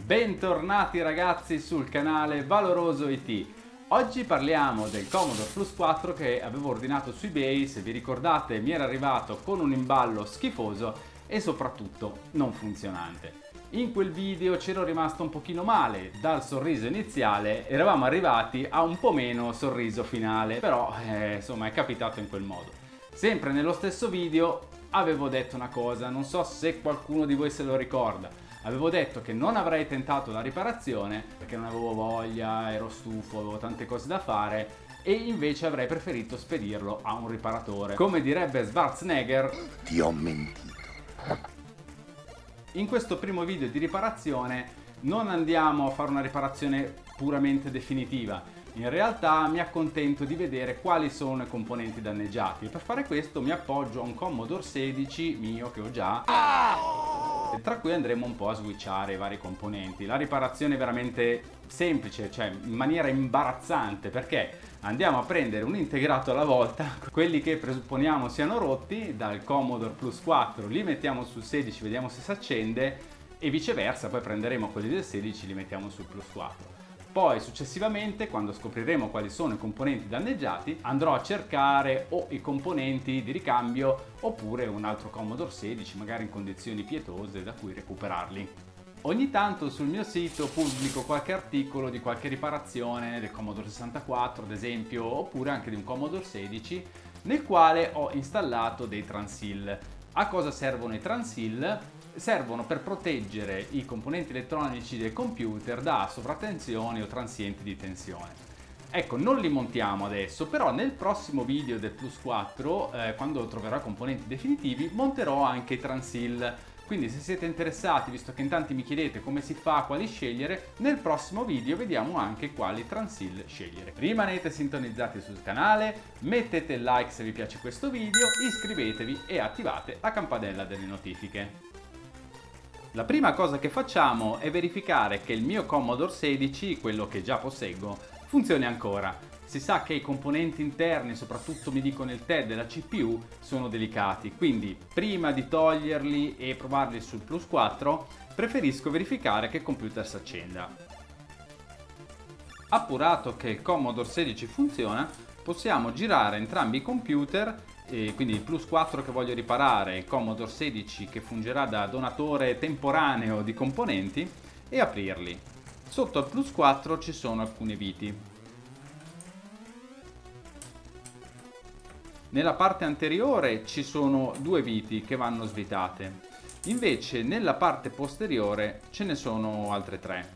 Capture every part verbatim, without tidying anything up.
Bentornati ragazzi sul canale Valoroso I T. Oggi parliamo del Commodore Plus quattro che avevo ordinato su eBay. Se vi ricordate, mi era arrivato con un imballo schifoso e soprattutto non funzionante. In quel video c'ero rimasto un pochino male, dal sorriso iniziale eravamo arrivati a un po' meno sorriso finale, però eh, insomma è capitato in quel modo. Sempre nello stesso video avevo detto una cosa, non so se qualcuno di voi se lo ricorda. Avevo detto che non avrei tentato la riparazione perché non avevo voglia, ero stufo, avevo tante cose da fare e invece avrei preferito spedirlo a un riparatore. Come direbbe Schwarzenegger, ti ho mentito. In questo primo video di riparazione non andiamo a fare una riparazione puramente definitiva. In realtà mi accontento di vedere quali sono i componenti danneggiati e per fare questo mi appoggio a un Commodore sedici mio che ho già, tra cui andremo un po' a switchare i vari componenti. La riparazione è veramente semplice, cioè in maniera imbarazzante, perché andiamo a prendere un integrato alla volta, quelli che presupponiamo siano rotti dal Commodore Plus quattro li mettiamo sul sedici, vediamo se si accende e viceversa, poi prenderemo quelli del sedici e li mettiamo sul Plus quattro. Poi successivamente, quando scopriremo quali sono i componenti danneggiati, andrò a cercare o i componenti di ricambio oppure un altro Commodore sedici, magari in condizioni pietose, da cui recuperarli. Ogni tanto sul mio sito pubblico qualche articolo di qualche riparazione del Commodore sessantaquattro, ad esempio, oppure anche di un Commodore sedici, nel quale ho installato dei Transil. A cosa servono i Transil? Servono per proteggere i componenti elettronici del computer da sovratensioni o transienti di tensione. Ecco, non li montiamo adesso, però nel prossimo video del Plus quattro, eh, quando troverò i componenti definitivi, monterò anche i Transil. Quindi se siete interessati, visto che in tanti mi chiedete come si fa, quali scegliere, nel prossimo video vediamo anche quali Transil scegliere. Rimanete sintonizzati sul canale, mettete il like se vi piace questo video, iscrivetevi e attivate la campanella delle notifiche. La prima cosa che facciamo è verificare che il mio Commodore sedici, quello che già posseggo, funzioni ancora. Si sa che i componenti interni, soprattutto mi dicono il T E D e la C P U, sono delicati, quindi prima di toglierli e provarli sul Plus quattro preferisco verificare che il computer si accenda. Appurato che il Commodore sedici funziona, possiamo girare entrambi i computer, e quindi il Plus quattro che voglio riparare e il Commodore sedici che fungerà da donatore temporaneo di componenti, e aprirli. Sotto al Plus quattro ci sono alcune viti. Nella parte anteriore ci sono due viti che vanno svitate, invece nella parte posteriore ce ne sono altre tre.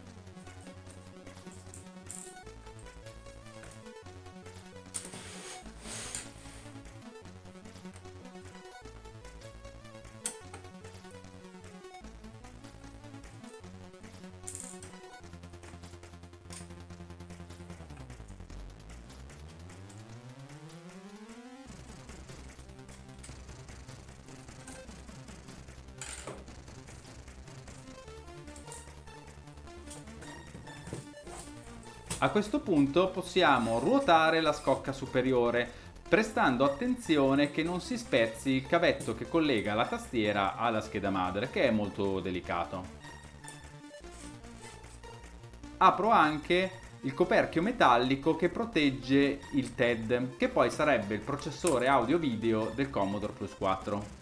A questo punto possiamo ruotare la scocca superiore, prestando attenzione che non si spezzi il cavetto che collega la tastiera alla scheda madre, che è molto delicato. Apro anche il coperchio metallico che protegge il T E D, che poi sarebbe il processore audio-video del Commodore Plus quattro.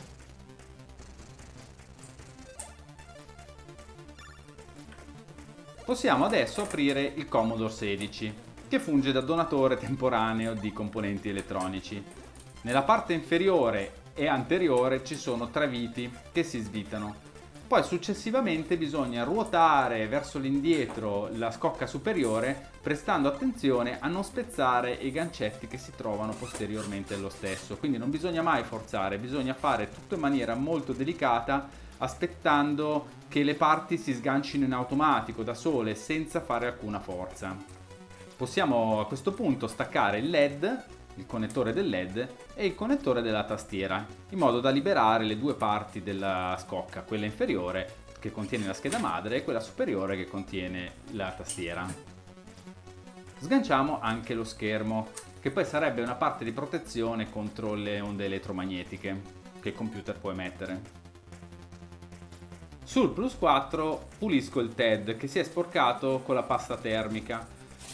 Possiamo adesso aprire il Commodore sedici, che funge da donatore temporaneo di componenti elettronici. Nella parte inferiore e anteriore ci sono tre viti che si svitano. Poi successivamente bisogna ruotare verso l'indietro la scocca superiore, prestando attenzione a non spezzare i gancetti che si trovano posteriormente allo stesso. Quindi non bisogna mai forzare, bisogna fare tutto in maniera molto delicata, aspettando che le parti si sgancino in automatico da sole senza fare alcuna forza. Possiamo a questo punto staccare il L E D, il connettore del L E D e il connettore della tastiera, in modo da liberare le due parti della scocca, quella inferiore che contiene la scheda madre e quella superiore che contiene la tastiera. Sganciamo anche lo schermo, che poi sarebbe una parte di protezione contro le onde elettromagnetiche che il computer può emettere. Sul Plus quattro pulisco il T E D che si è sporcato con la pasta termica.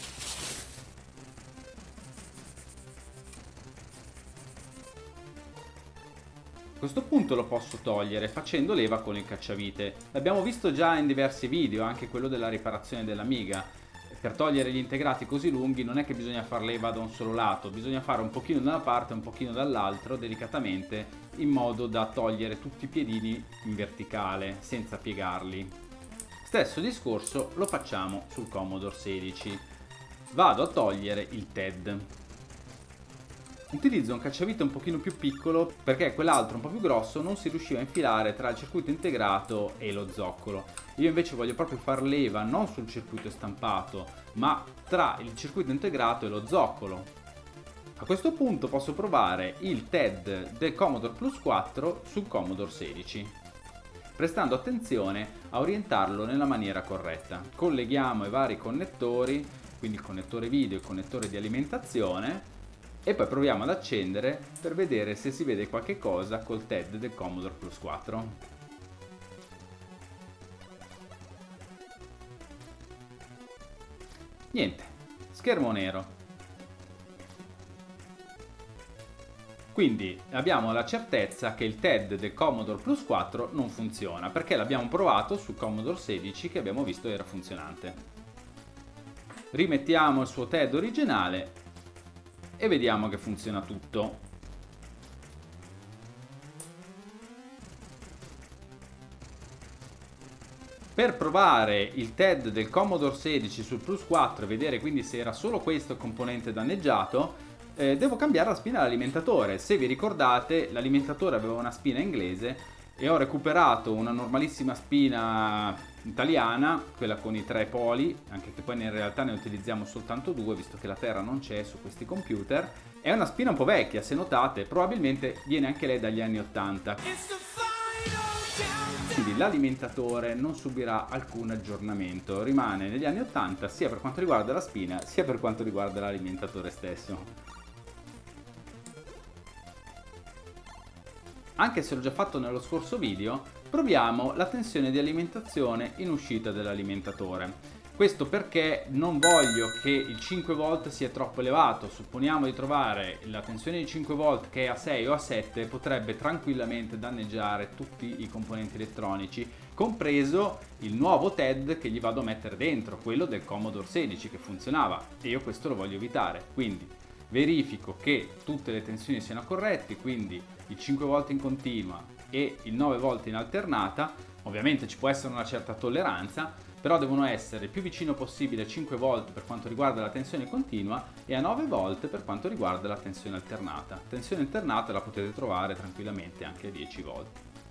A questo punto lo posso togliere facendo leva con il cacciavite. L'abbiamo visto già in diversi video, anche quello della riparazione dell'Amiga. Per togliere gli integrati così lunghi non è che bisogna far leva da un solo lato, bisogna fare un pochino da una parte e un pochino dall'altro, delicatamente, in modo da togliere tutti i piedini in verticale, senza piegarli. Stesso discorso lo facciamo sul Commodore sedici. Vado a togliere il T E D. Utilizzo un cacciavite un pochino più piccolo perché quell'altro un po' più grosso non si riusciva a infilare tra il circuito integrato e lo zoccolo. Io invece voglio proprio far leva non sul circuito stampato, ma tra il circuito integrato e lo zoccolo. A questo punto posso provare il T E D del Commodore Plus quattro sul Commodore sedici, prestando attenzione a orientarlo nella maniera corretta. Colleghiamo i vari connettori, quindi il connettore video e il connettore di alimentazione, e poi proviamo ad accendere per vedere se si vede qualche cosa col T E D del Commodore Plus quattro. Niente, schermo nero. Quindi abbiamo la certezza che il T E D del Commodore Plus quattro non funziona, perché l'abbiamo provato sul Commodore sedici che abbiamo visto era funzionante. Rimettiamo il suo T E D originale e vediamo che funziona tutto. Per provare il T E D del Commodore sedici sul Plus quattro e vedere quindi se era solo questo il componente danneggiato, eh, devo cambiare la spina all'alimentatore. Se vi ricordate, l'alimentatore aveva una spina inglese e ho recuperato una normalissima spina italiana, quella con i tre poli, anche che poi in realtà ne utilizziamo soltanto due visto che la terra non c'è su questi computer. È una spina un po' vecchia, se notate, probabilmente viene anche lei dagli anni ottanta. Quindi l'alimentatore non subirà alcun aggiornamento, rimane negli anni ottanta sia per quanto riguarda la spina sia per quanto riguarda l'alimentatore stesso. Anche se l'ho già fatto nello scorso video, proviamo la tensione di alimentazione in uscita dell'alimentatore. Questo perché non voglio che il cinque volt sia troppo elevato. Supponiamo di trovare la tensione di cinque volt che è a sei o a sette, potrebbe tranquillamente danneggiare tutti i componenti elettronici, compreso il nuovo T E D che gli vado a mettere dentro, quello del Commodore sedici che funzionava, e io questo lo voglio evitare. Quindi verifico che tutte le tensioni siano corrette, quindi il cinque volt in continua e il nove volt in alternata. Ovviamente ci può essere una certa tolleranza, però devono essere il più vicino possibile a cinque volt per quanto riguarda la tensione continua e a nove volt per quanto riguarda la tensione alternata. Tensione alternata la potete trovare tranquillamente anche a dieci volt.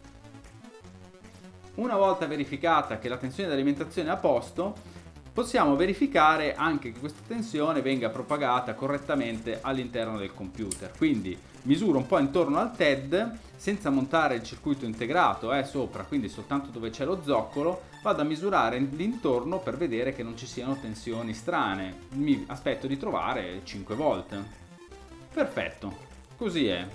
Una volta verificata che la tensione di alimentazione è a posto, possiamo verificare anche che questa tensione venga propagata correttamente all'interno del computer. Quindi misuro un po' intorno al T E D senza montare il circuito integrato eh, sopra, quindi soltanto dove c'è lo zoccolo, vado a misurare l'intorno per vedere che non ci siano tensioni strane. Mi aspetto di trovare cinque volt. Perfetto, così è.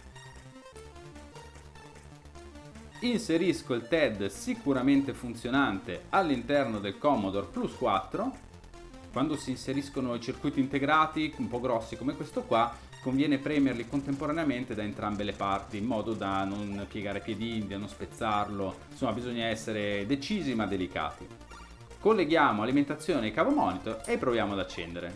Inserisco il T E D sicuramente funzionante all'interno del Commodore Plus quattro. Quando si inseriscono i circuiti integrati un po' grossi come questo qua, conviene premerli contemporaneamente da entrambe le parti in modo da non piegare piedini, da non spezzarlo. Insomma, bisogna essere decisi ma delicati. Colleghiamo alimentazione e cavo monitor e proviamo ad accendere.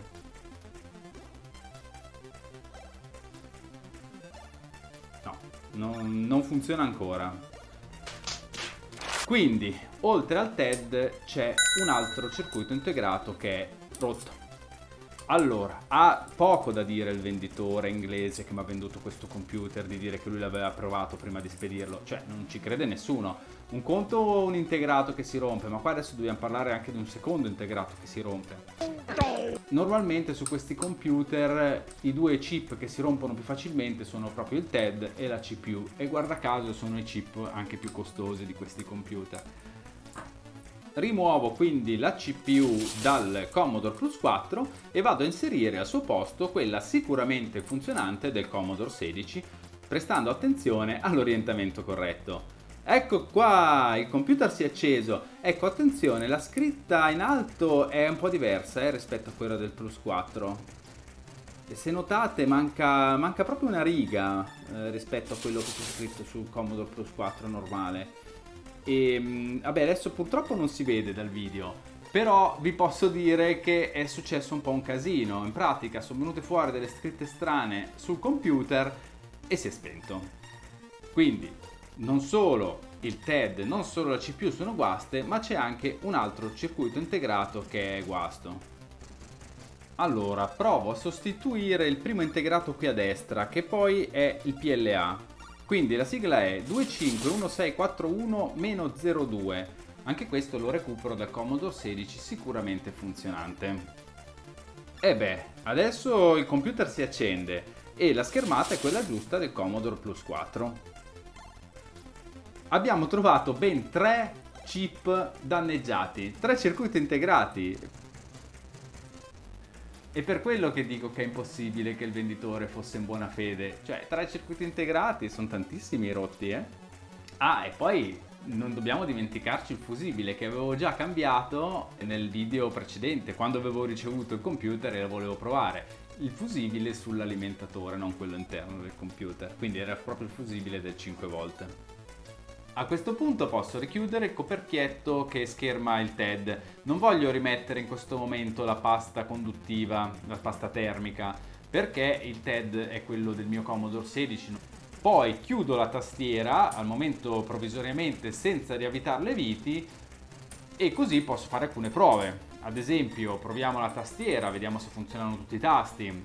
No, non, non funziona ancora. Quindi, oltre al T E D c'è un altro circuito integrato che è rotto. Allora, ha poco da dire il venditore inglese che mi ha venduto questo computer di dire che lui l'aveva provato prima di spedirlo. Cioè, non ci crede nessuno. Un conto un integrato che si rompe, ma qua adesso dobbiamo parlare anche di un secondo integrato che si rompe. Normalmente su questi computer i due chip che si rompono più facilmente sono proprio il T E D e la C P U, e guarda caso sono i chip anche più costosi di questi computer. Rimuovo quindi la C P U dal Commodore Plus quattro e vado a inserire al suo posto quella sicuramente funzionante del Commodore sedici, prestando attenzione all'orientamento corretto. Ecco qua, il computer si è acceso. Ecco, attenzione, la scritta in alto è un po' diversa eh, rispetto a quella del Plus quattro. E se notate manca, manca proprio una riga eh, rispetto a quello che c'è scritto sul Commodore Plus quattro normale. E mh, vabbè, adesso purtroppo non si vede dal video, però vi posso dire che è successo un po' un casino. In pratica sono venute fuori delle scritte strane sul computer e si è spento. Quindi non solo il T E D, non solo la C P U sono guaste, ma c'è anche un altro circuito integrato che è guasto. Allora, provo a sostituire il primo integrato qui a destra, che poi è il P L A. Quindi la sigla è due cinque uno sei quattro uno zero due. Anche questo lo recupero dal Commodore sedici, sicuramente funzionante. E beh, adesso il computer si accende e la schermata è quella giusta del Commodore Plus quattro. Abbiamo trovato ben tre chip danneggiati, tre circuiti integrati. E per quello che dico che è impossibile che il venditore fosse in buona fede. Cioè, tre circuiti integrati, sono tantissimi rotti, eh? Ah, e poi non dobbiamo dimenticarci il fusibile che avevo già cambiato nel video precedente, quando avevo ricevuto il computer e lo volevo provare. Il fusibile sull'alimentatore, non quello interno del computer. Quindi era proprio il fusibile del cinque volt. A questo punto posso richiudere il coperchietto che scherma il T E D. Non voglio rimettere in questo momento la pasta conduttiva, la pasta termica, perché il T E D è quello del mio Commodore sedici. Poi chiudo la tastiera, al momento provvisoriamente senza riavvitare le viti, e così posso fare alcune prove. Ad esempio, proviamo la tastiera, vediamo se funzionano tutti i tasti.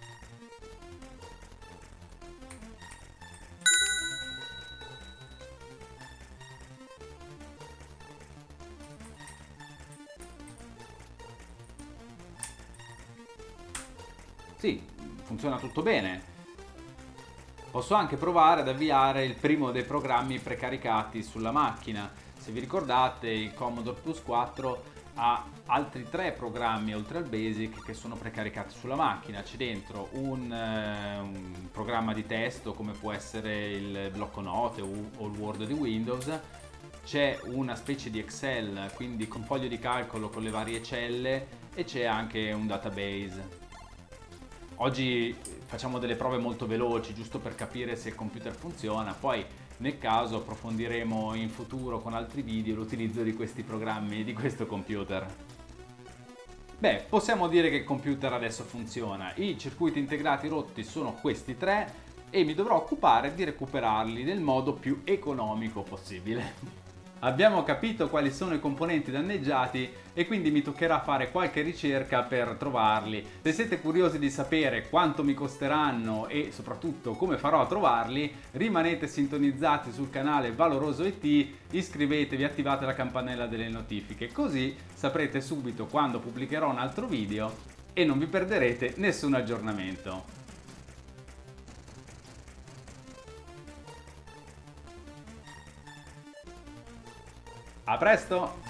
Sì, funziona tutto bene. Posso anche provare ad avviare il primo dei programmi precaricati sulla macchina. Se vi ricordate, il Commodore Plus quattro ha altri tre programmi oltre al Basic che sono precaricati sulla macchina. C'è dentro un, eh, un programma di testo come può essere il blocco note o, o il Word di Windows. C'è una specie di Excel, quindi con foglio di calcolo con le varie celle, e c'è anche un database. Oggi facciamo delle prove molto veloci, giusto per capire se il computer funziona, poi nel caso approfondiremo in futuro con altri video l'utilizzo di questi programmi, di questo computer. Beh, possiamo dire che il computer adesso funziona. I circuiti integrati rotti sono questi tre e mi dovrò occupare di recuperarli nel modo più economico possibile. Abbiamo capito quali sono i componenti danneggiati e quindi mi toccherà fare qualche ricerca per trovarli. Se siete curiosi di sapere quanto mi costeranno e soprattutto come farò a trovarli, rimanete sintonizzati sul canale Valoroso I T, iscrivetevi e attivate la campanella delle notifiche, così saprete subito quando pubblicherò un altro video e non vi perderete nessun aggiornamento. A presto!